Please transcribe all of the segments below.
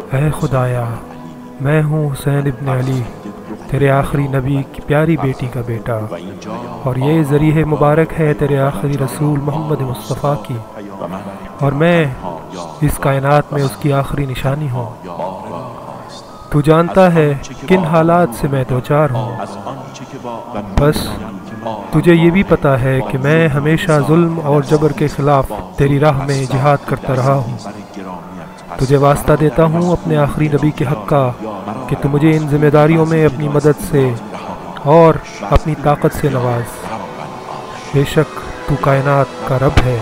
اے خدایا، میں ہوں حسین ابن علی، تیرے آخری نبی کی پیاری بیٹی کا بیٹا، اور یہ ذریعہ مبارک ہے تیرے آخری رسول محمد مصطفیٰ کی، اور میں اس کائنات میں اس کی آخری نشانی ہوں۔ تو جانتا ہے کن حالات سے میں دوچار ہوں، بس تجھے یہ بھی پتہ ہے کہ میں ہمیشہ ظلم اور جبر کے خلاف تیری راہ میں جہاد کرتا رہا ہوں۔ تجھے واسطہ دیتا ہوں اپنے آخری نبی کے حق کا کہ تو مجھے ان ذمہ داریوں میں اپنی مدد سے اور اپنی طاقت سے نواز۔ بے شک تو کائنات کا رب ہے۔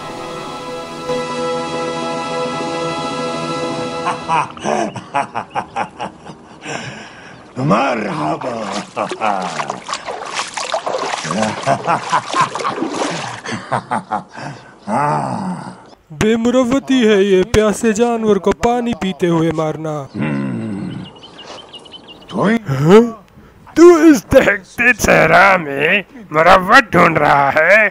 مرحبا۔ بے مروتی ہے یہ پیاسے جانور کو پانی پیتے ہوئے مارنا۔ تو اس دہکتے صحرا میں مروت ڈھونڈ رہا ہے؟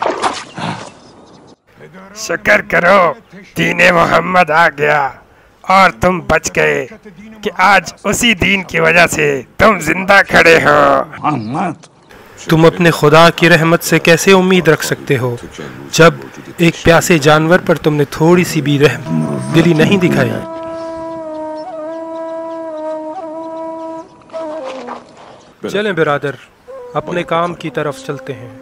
شکر کرو دین محمد آ گیا اور تم بچ گئے کہ آج اسی دین کی وجہ سے تم زندہ کھڑے ہو۔ تم اپنے خدا کی رحمت سے کیسے امید رکھ سکتے ہو جب ایک پیاسے جانور پر تم نے تھوڑی سی بھی رحم دلی نہیں دکھائی؟ چلیں برادر، اپنے کام کی طرف چلتے ہیں۔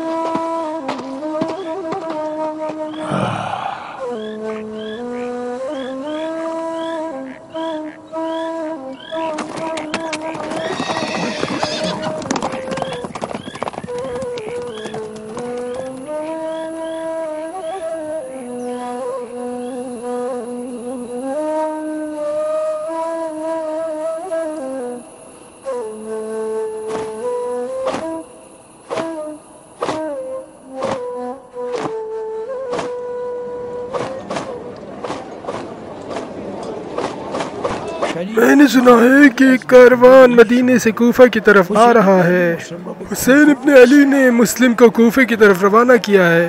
میں نے سنا ہے کہ ایک کاروان مدینے سے کوفہ کی طرف آ رہا ہے۔ حسین ابن علی نے مسلم کو کوفے کی طرف روانہ کیا ہے،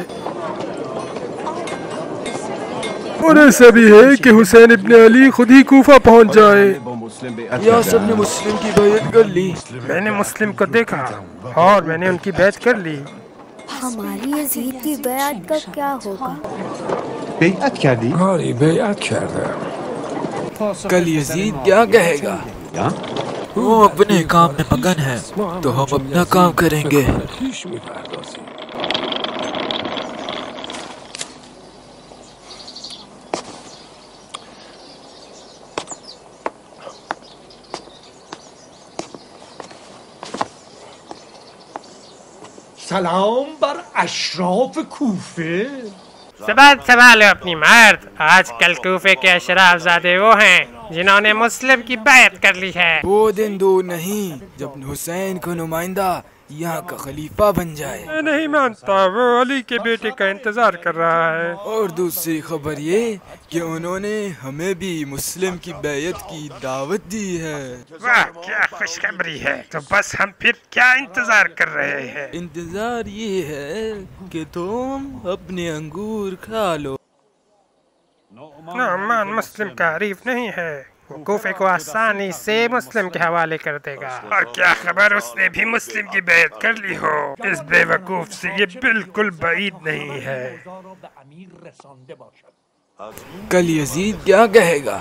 اور ایسا بھی ہے کہ حسین ابن علی خود ہی کوفہ پہنچ جائے۔ یا سب نے مسلم کی بیعت کر لی؟ میں نے مسلم کو دیکھا اور میں نے ان کی بیعت کر لی۔ ہماری یزید کی بیعت کا کیا ہوگا؟ بیعت کردی؟ ہماری بیعت کرده۔ کل یزید کیا کہے گا؟ وہ اپنے کام میں مگن ہے تو ہم اپنا کام کریں گے۔ سلام بر اشراف کوفه۔ سوال اپنی مرد، آج کل کوفے کے اشراف زادے وہ ہیں جنہوں نے مسلم کی بیعت کر لی ہے۔ وہ دن دور نہیں جب حسین کو نمائندہ یہاں کا خلیفہ بن جائے۔ میں نہیں مانتا، وہ علی کے بیٹے کا انتظار کر رہا ہے۔ اور دوسری خبر یہ کہ انہوں نے ہمیں بھی مسلم کی بیعت کی دعوت دی ہے۔ واہ کیا خوشخبری ہے! تو بس ہم پھر کیا انتظار کر رہے ہیں؟ انتظار یہ ہے کہ تم اپنے انگور کھا لو۔ نعمان مسلم کا حریف نہیں ہے، وہ کوفے کو آسانی سے مسلم کے حوالے کر دے گا۔ اور کیا خبر اس نے بھی مسلم کی بیعت کر لی ہو؟ اس بے وقوف سے یہ بالکل بعید نہیں ہے۔ کل یزید کیا کہے گا؟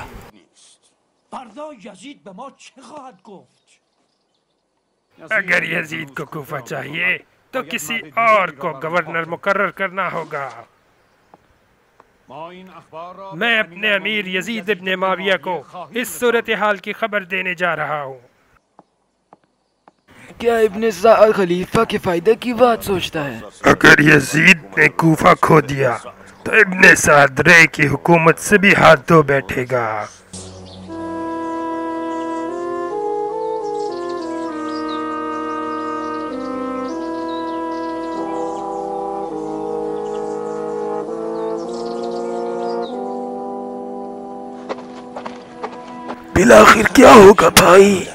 اگر یزید کو کوفہ چاہیے تو کسی اور کو گورنر مقرر کرنا ہوگا۔ میں اپنے امیر یزید ابن معاویہ کو اس صورتحال کی خبر دینے جا رہا ہوں۔ کیا ابن سعد خلیفہ کے فائدے کی بات سوچتا ہے؟ اگر یزید نے کوفہ کھو دیا تو ابن سعد رے کی حکومت سے بھی ہاتھ دھو بیٹھے گا۔ بالآخر کیا ہوگا بھائی؟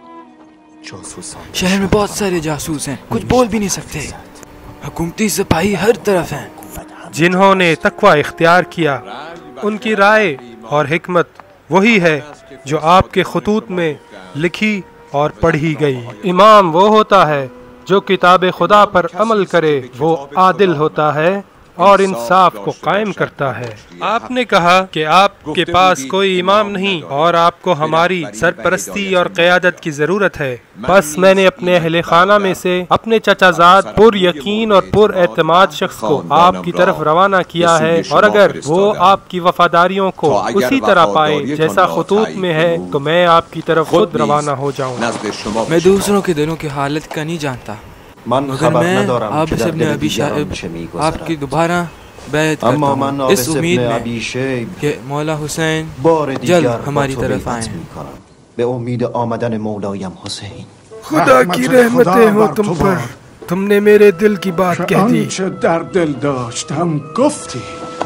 شہر میں بہت سارے جاسوس ہیں، کچھ بول بھی نہیں سکتے، حکومتی سپاہی ہر طرف ہیں۔ جنہوں نے تقوی اختیار کیا ان کی رائے اور حکمت وہی ہے جو آپ کے خطوط میں لکھی اور پڑھی گئی۔ امام وہ ہوتا ہے جو کتاب خدا پر عمل کرے، وہ عادل ہوتا ہے اور انصاف کو قائم کرتا ہے۔ آپ نے کہا کہ آپ کے پاس کوئی امام نہیں اور آپ کو ہماری سرپرستی اور قیادت کی ضرورت ہے، بس میں نے اپنے اہل خانہ میں سے اپنے چچا زاد پر یقین اور پر اعتماد شخص کو آپ کی طرف روانہ کیا ہے، اور اگر وہ آپ کی وفاداریوں کو اسی طرح پائے جیسا خطوط میں ہے تو میں آپ کی طرف خود روانہ ہو جاؤں۔ میں دوسروں کے دلوں کی حالت کا نہیں جانتا، مگر میں آپ ابن ابی شیب آپ کی دوبارہ بیعت کرتا ہوں اس امید میں کہ مولا حسین جلد ہماری طرف آئیں۔ به امید آمدن مولایم حسین۔ خدا کی رحمتیں ہو تم پر، تم نے میرے دل کی بات کہہ دی۔ آنچه در دل داشتم گفتی.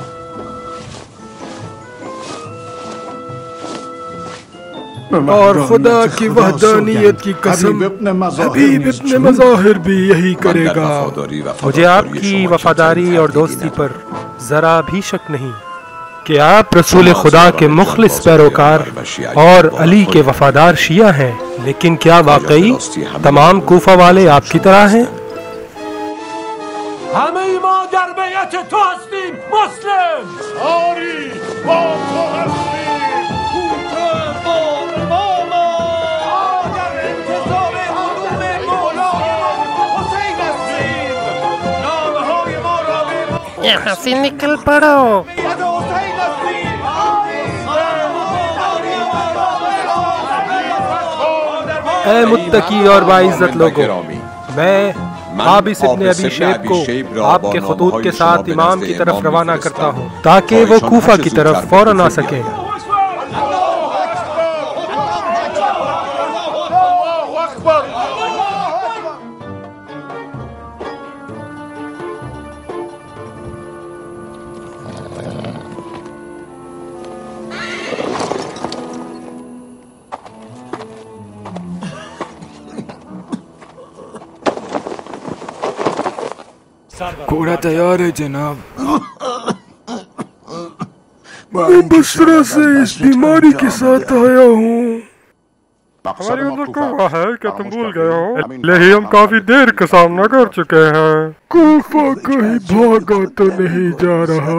اور خدا کی وحدانیت کی قسم حبیب ابن مظاہر بھی یہی کرے گا۔ مجھے آپ کی وفاداری اور دوستی پر ذرا بھی شک نہیں کہ آپ رسول خدا کے مخلص پیروکار اور علی کے وفادار شیعہ ہیں، لیکن کیا واقعی تمام کوفہ والے آپ کی طرح ہیں؟ همه ما در بیعت تو هستیم مسلم. آری با تو هستیم. کوفه با اماما در انتظار قدوم مولایم حسین هستیم. نامه های ما را به یہاں سے نکل پڑو۔ بیعت حسین هستیم. اے متقی اور باعزت لوگوں، میں عابس ابن ابی شیب کو آپ کے خطوط کے ساتھ امام کی طرف روانہ کرتا ہوں تاکہ وہ کوفہ کی طرف فوراً آ سکیں۔ گھوڑا تیار ہے جناب۔ میں بصرہ سے اس بیماری کے ساتھ آیا ہوں۔ ہماری اندر کوفہ ہے کیا تم بھول گئے ہو؟ لیکن ہم کافی دیر کا سامنا کر چکے ہیں۔ کوفہ کہیں بھاگا تو نہیں جا رہا؟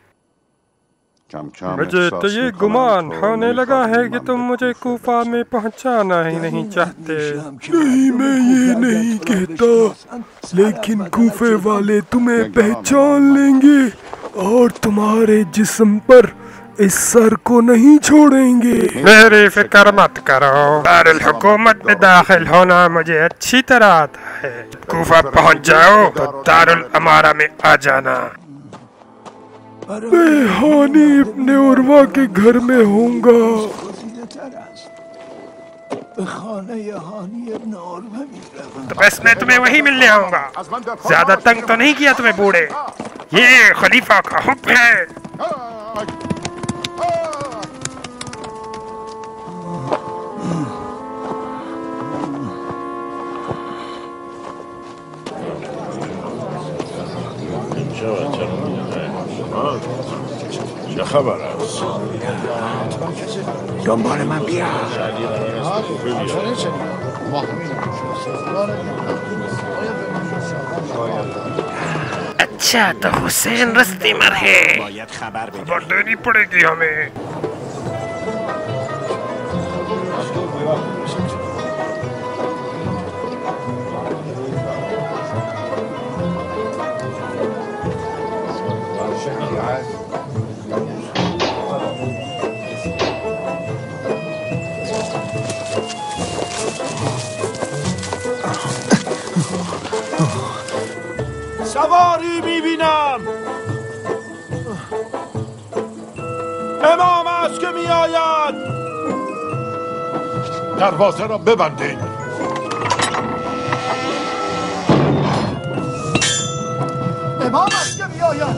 مجھے تو یہ گمان ہونے لگا ہے کہ تم مجھے کوفہ میں پہنچانا ہی نہیں چاہتے۔ نہیں، میں یہ نہیں کہتا، لیکن کوفے والے تمہیں پہچان لیں گے اور تمہارے جسم پر اس سر کو نہیں چھوڑیں گے۔ میری فکر مت کرو، دارالحکومت میں داخل ہونا مجھے اچھی طرح آتا ہے۔ کوفہ پہنچ جاؤ تو دارالامارہ میں آ جانا۔ میں ہانی ابن عروہ کے گھر میں ہوں گا۔ به خانه هانی ابن عروه میروم. تو بس میں تمہیں وہی ملنے آؤں گا۔ زیادہ تنگ تو نہیں کیا تمہیں بوڑھے، یہ خلیفہ کا حکم ہے۔ چه خبر است؟ دنبال من بیا. اچھا تو حسین رستے مر ہے، خبر دینی پڑے گی ہمیں۔ سواری میبینم، امام است که میآید. دروازه را ببندید. امام است که میآید.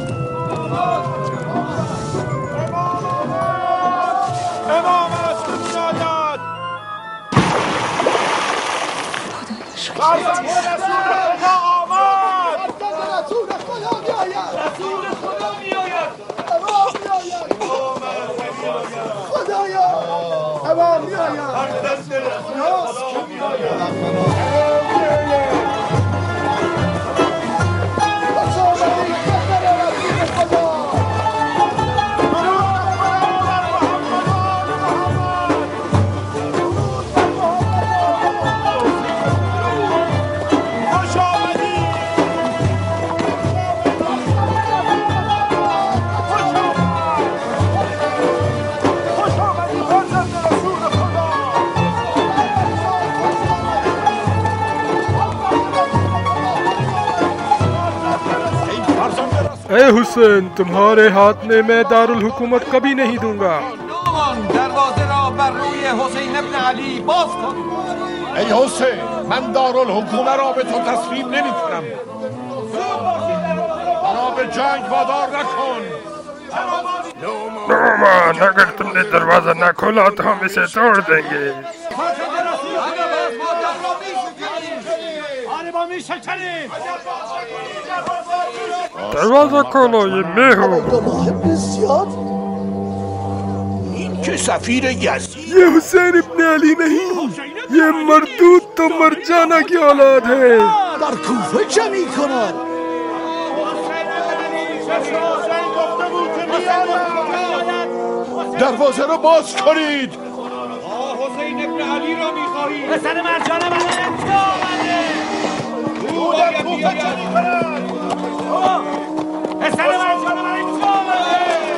امام است که میآید. فرزند رسول خدا آمد. رسول خدا میآید. رسول خدا میآید. امام میآید. خدایا اے حسین، تمہارے ہاتھ میں میں دارالحکومت کبھی نہیں دوں گا۔ دروازه را بر روی حسین ابن علی باز کن. ای حسین، من دارالحکومه را به تو تسلیم نمی کنم. مرا به جنگ وادار نکن. نعمان، اگر تم نے دروازہ نہ کھولا تو ہم اسے توڑ دیں گے۔ دروازہ کھولو، یہ میں ہوں۔ که سفیر یزید یہ حسین ابن علی نہیں، یہ مردود تو مرجانہ کی اولاد ہے۔ در کوفه چه می کند؟ دروازه را باز کنید. حسین ابن علی را می‌خواهی؟ پسر مرجان من اینجا آمده. او در کوفه چه می‌کند؟ پسر مرجان من اینجا آمده.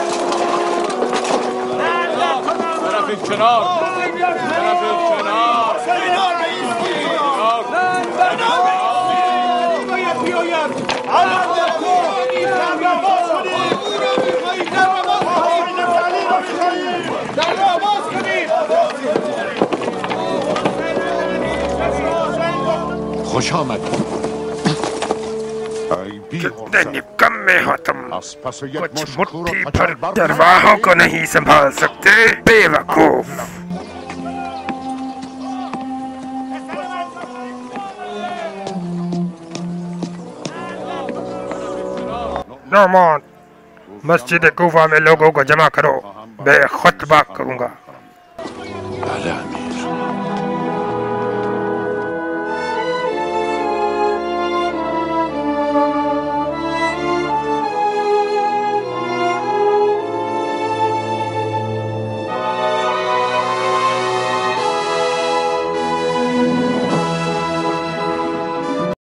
طرف کنار، طرف کنار. سینا رئیس باید بیاید. الان در کوفه در را باز کنید. او را می‌خواهید؟ در را باز کنید. علی را می‌خواهید؟ در را باز کنید. خوش آمدید. کتنے نکمے ہو تم، کچھ مٹھی پر درواہوں کو نہیں سنبھال سکتے، بے وقوف۔ نعمان، مسجد کوفہ میں لوگوں کو جمع کرو، میں خطبہ کروں گا۔ بله امیر.